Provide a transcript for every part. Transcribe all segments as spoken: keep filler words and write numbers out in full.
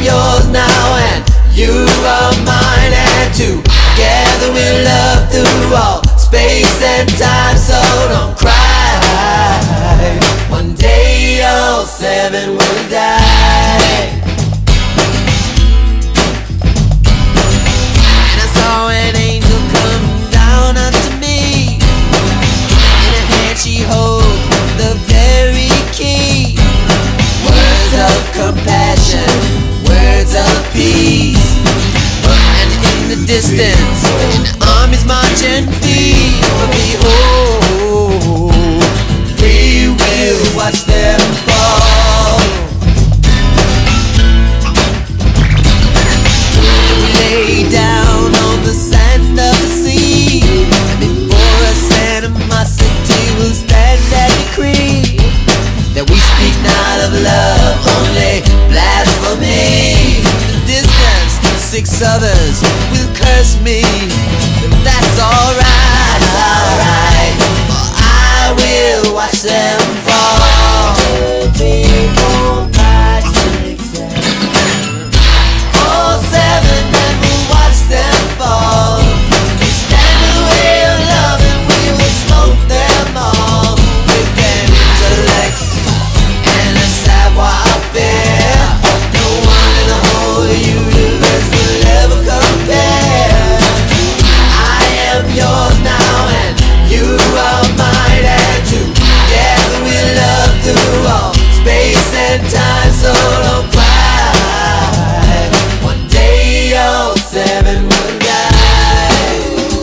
yours now and you are mine, and together we'll love through all space and time. So don't cry, one day all seven will die. And I saw an angel come down unto me. In her hand she holds the very key. Words of compassion, words of peace. And in the distance, an army's marching feet. But behold, we will watch them fall. We lay down on the sand of the sea, and before us animosity will stand and decree that we speak not of love, only blasphemy. In the distance, six others will curse me, but that's alright, that's alright, for I will watch them fall. People, five, six, seven, all seven, and we'll watch them fall. We stand in the way of love and we will smoke them all with an intellect and a savoir-faire. No one in the whole universe will ever compare. I am yours now and you are mine, and together we'll love through all space and time. So don't cry, one day all seven will die.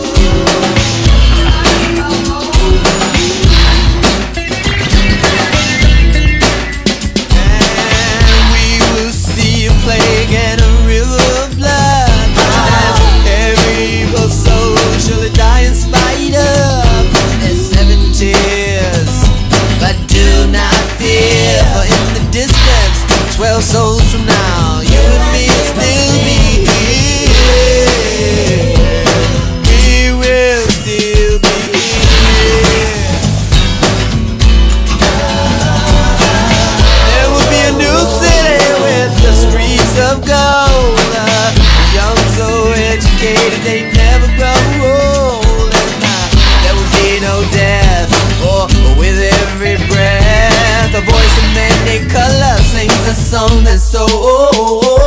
And we will see a plague and a river of blood, and every evil soul shall die in spite of their seven tears. But do not fear, for in the distance, twelve souls from now, you and me will still be here. We will still be here. There will be a new city with the streets of gold. Uh, the young so educated they never grow old, and uh, there will be no death, or with every breath a voice of many colors sings a song that's so old.